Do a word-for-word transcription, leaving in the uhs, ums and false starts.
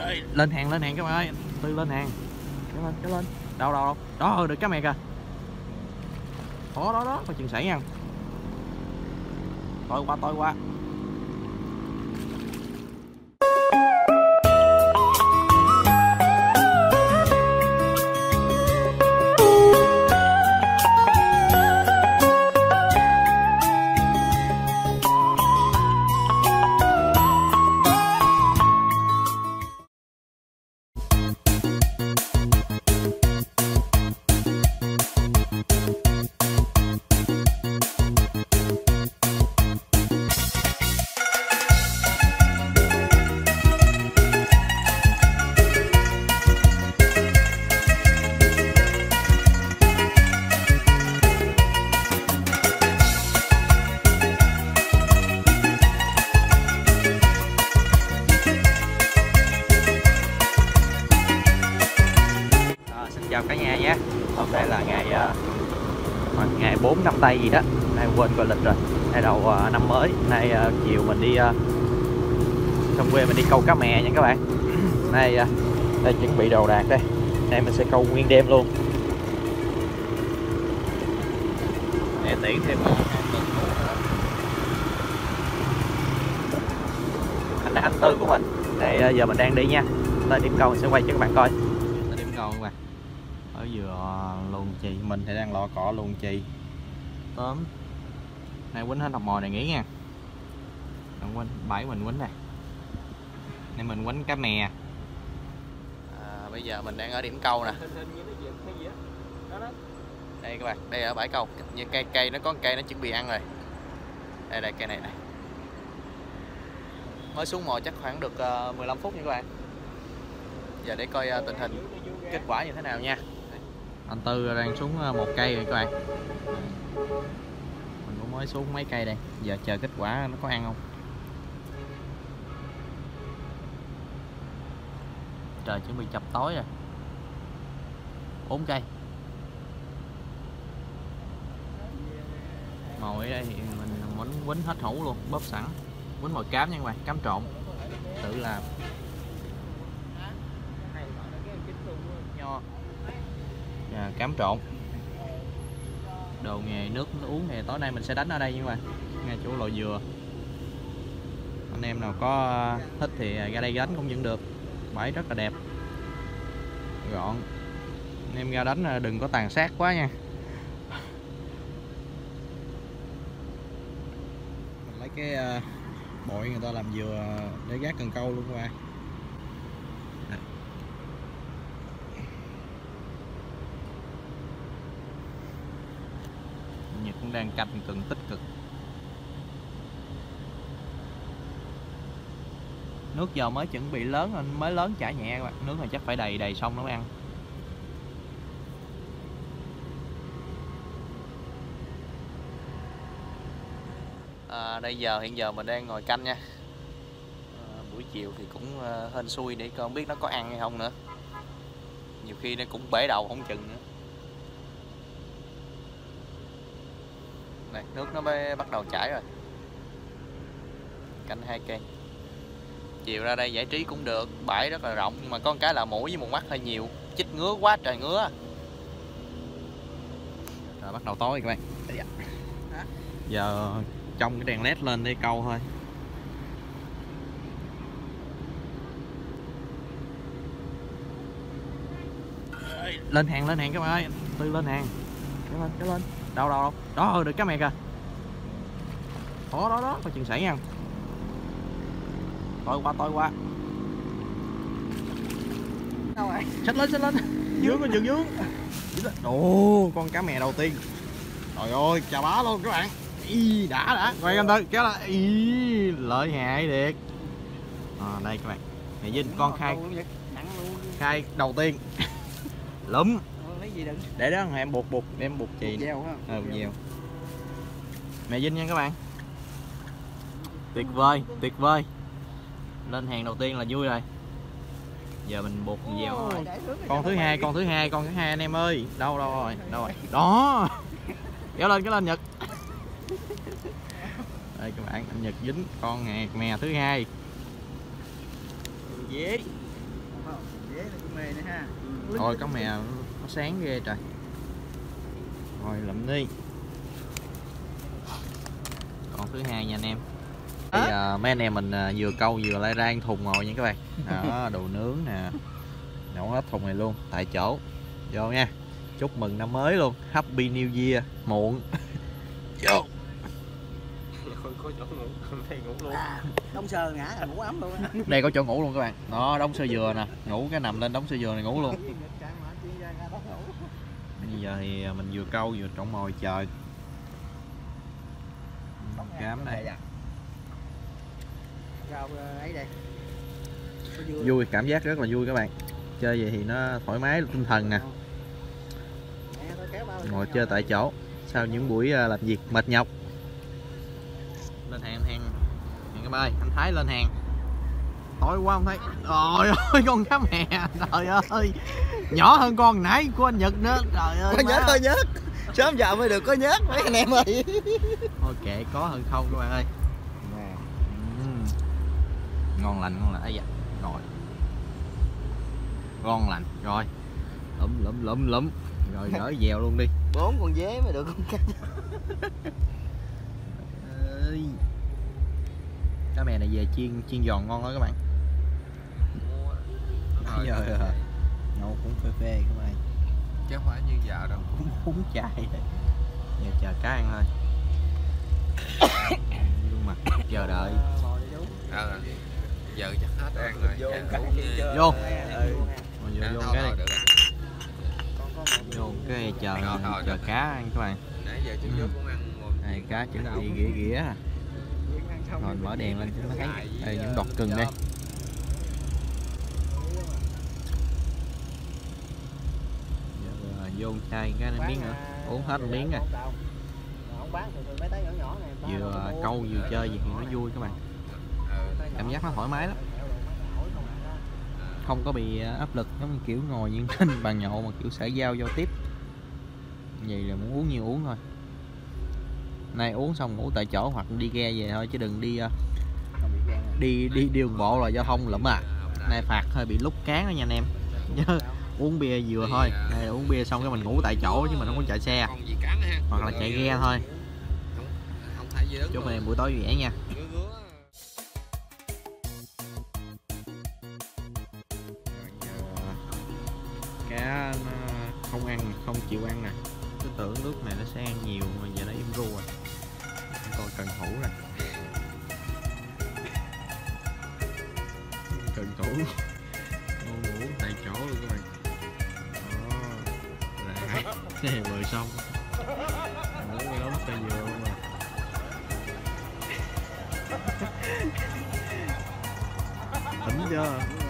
Lên hàng lên hàng các bạn ơi, Tư lên hàng. Kéo lên kéo lên. Đâu đâu đâu. Đó được cá mè kìa. Đó đó đó, có chuyện xảy nha. Tôi qua tôi qua. Chào cả nhà nhé. Hôm nay là ngày uh, ngày bốn năm tây gì đó, nay quên coi lịch rồi. Nay đầu uh, năm mới, nay uh, chiều mình đi uh, trong quê mình đi câu cá mè nha các bạn. Nay uh, đây chuẩn bị đồ đạc đây. Nay mình sẽ câu nguyên đêm luôn. Để tiễn thêm anh là anh Tư của mình. Đây uh, giờ mình đang đi nha. Tới điểm câu mình sẽ quay cho các bạn coi. Tới điểm câu các bạn. Ở vừa luồng chì, mình thì đang lọ cọ luồng chì tóm. Nay quýnh hết học mồi này nghỉ nha. Đừng quýnh, bãi mình quýnh này. Nên mình quýnh cá mè. À, bây giờ mình đang ở điểm câu nè. Đây các bạn, đây ở bãi câu. Như cây cây nó có cây nó chuẩn bị ăn rồi. Đây đây cây này này. Mới xuống mồi chắc khoảng được uh, mười lăm phút nha các bạn. Giờ để coi uh, tình hình kết quả như thế nào nha. Anh Tư đang xuống một cây rồi các bạn. Mình cũng mới xuống mấy cây đây. Giờ chờ kết quả nó có ăn không. Trời chuẩn bị chập tối rồi. Bốn cây. Mồi ở đây thì mình muốn quýnh hết hũ luôn, bóp sẵn. Quýnh mồi cám nha các bạn, cám trộn. Tự làm. Nho. À, cám trộn. Đồ nghề nước uống thì tối nay mình sẽ đánh ở đây nha các bạn, ngay chỗ lò dừa. Anh em nào có thích thì ra đây đánh cũng vẫn được. Bãi rất là đẹp, gọn. Anh em ra đánh đừng có tàn sát quá nha. Mình lấy cái uh, bội người ta làm dừa để gác cần câu luôn các bạn. Nhật cũng đang canh cần tích cực. Nước giờ mới chuẩn bị lớn, mới lớn chả nhẹ các bạn. Nước này chắc phải đầy đầy xong nó mới ăn. À, đây giờ hiện giờ mình đang ngồi canh nha. À, buổi chiều thì cũng uh, hên xui để con biết nó có ăn hay không nữa. Nhiều khi nó cũng bể đầu không chừng nữa. Này, nước nó mới bắt đầu chảy rồi. Canh hai cây. Chiều ra đây giải trí cũng được, bãi rất là rộng nhưng mà có một cái là mũi với một mắt hơi nhiều, chích ngứa quá trời ngứa. Rồi bắt đầu tối rồi các bạn. Giờ trong cái đèn led lên để câu thôi. Lên hàng lên hàng các bạn ơi, Tư lên hàng. Kéo lên kéo lên. Đâu đâu đâu. Đó được cá mè kìa. Đó đó đó, có chuyện xảy nha. Tôi qua tôi qua. Đâu rồi? Xách lên xách lên. Dướng con dướng dướng. Ồ, con cá mè đầu tiên. Trời ơi, chà bá luôn các bạn. Ý, đã đã. Quay anh Tư, kéo lại. Ý, lợi hại thiệt. À, đây các bạn. Mẹ Vinh con khai khai đầu tiên. Lúm. Để đó em buộc buộc em buộc chì. Ờ nhiều. Mẹ Vinh nha các bạn. Tuyệt vời, tuyệt vời. Lên hàng đầu tiên là vui rồi. Giờ mình buộc dèo. Con thứ hai, con thứ hai, con thứ hai anh em ơi. Đâu đâu rồi? Đâu rồi? Đó. Kéo lên cái lên Nhật. Đây các bạn, anh Nhật dính con mè thứ hai. Dễ. Thôi cá mè nó sáng ghê trời. Rồi lụm đi. Còn thứ hai nha anh em. Thì uh, mấy anh em mình uh, vừa câu vừa lai rang thùng ngồi nha các bạn. Đó, đồ nướng nè. Nấu hết thùng này luôn tại chỗ. Vô nha. Chúc mừng năm mới luôn. Happy New Year muộn. Vô. Có chỗ ngủ, không thấy ngủ luôn. À, Đông Sơ ngã là ngủ ấm luôn á. Đây có chỗ ngủ luôn các bạn. Đó, đống sơ dừa nè, ngủ cái nằm lên đống sơ dừa này ngủ luôn. Bây giờ thì mình vừa câu vừa trộn mồi chờ cám đây. Ấy đây. Vui, cảm giác rất là vui các bạn. Chơi vậy thì nó thoải mái tinh thần nè. Ngồi chơi tại chỗ sau những buổi làm việc mệt nhọc. Lên hàng hàng hàng các ơi, anh Thái lên hàng. Tối quá không thấy. Trời ơi con cá mè, trời ơi. Nhỏ hơn con nãy của anh Nhật nữa. Trời ơi. Có nhớt, có nhớt. Sớm giờ mới được có nhớt mấy anh em ơi. Thôi kệ, có hơn không các bạn ơi. uhm. Ngon lành, ngon lành. Ấy da, rồi. Ngon lành, rồi. Lụm lụm lụm lụm. Rồi gỡ dèo luôn đi. Bốn con dế mới được con cá. Cá mè này về chiên chiên giòn ngon đó các bạn. Giờ nấu cũng phê phê các bạn. Chứ không phải như giờ đâu. Cũng bún chai đây. Giờ chờ cá ăn thôi. Gương mặt chờ đợi. Ờ, giờ chắc hết ăn rồi. Vô. Vô. Vô vô cái này. Vô cái chờ chờ cá ăn các bạn. Nãy giờ chú cũng ăn. Đây cá chuẩn bị ghĩa ghĩa. Rồi mở đèn lên cho nó thấy. Đây những đọt cừng đây. Vô chai cái miếng nữa, uống hết một miếng rồi. Vừa câu vừa chơi gì thì nó vui các bạn. Cảm giác nó thoải mái lắm. Không có bị áp lực giống như kiểu ngồi như trên bàn nhậu mà kiểu xã giao giao tiếp. Vậy là muốn uống nhiều uống thôi. Nay uống xong ngủ tại chỗ hoặc đi ghe về thôi chứ đừng đi đi đi đường bộ là giao thông lẫm à. Nay phạt hơi bị lúc cán đó nha anh em. Uống bia vừa thôi. Đây uống bia xong cái mình ngủ tại chỗ chứ mình không có chạy xe hoặc là chạy ghe thôi. Chúc anh em buổi tối vui vẻ nha. Cá nó không ăn, không chịu ăn nè. Cứ tưởng lúc này nó sẽ ăn nhiều mà giờ nó im ru rồi. Coi cần thủ nè. Cần thủ ngủ tại chỗ luôn các bạn. Đó, đây bờ sông. Ngủ cái đống cây dừa luôn rồi. Tỉnh chưa?